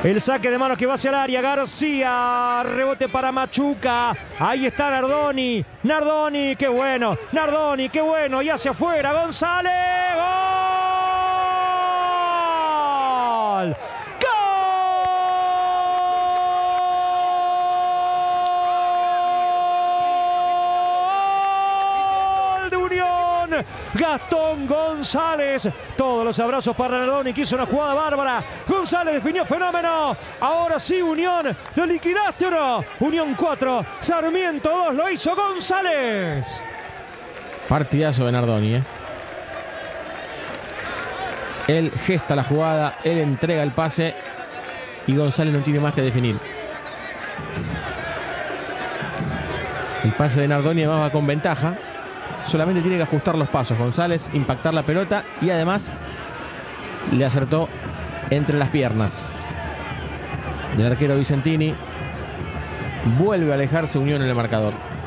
El saque de manos que va hacia el área. García. Rebote para Machuca. Ahí está Nardoni. Nardoni, qué bueno. Nardoni, qué bueno. Y hacia afuera. González. ¡Gol! Gastón González. Todos los abrazos para Nardoni, que hizo una jugada bárbara. González definió fenómeno. Ahora sí, Unión. ¿Lo liquidaste o no? Unión 4, Sarmiento 2. Lo hizo González. Partidazo de Nardoni, Él gesta la jugada, él entrega el pase y González no tiene más que definir. El pase de Nardoni además va con ventaja. Solamente tiene que ajustar los pasos. González impactar la pelota y además le acertó entre las piernas del arquero Vicentini. Vuelve a alejarse Unión en el marcador.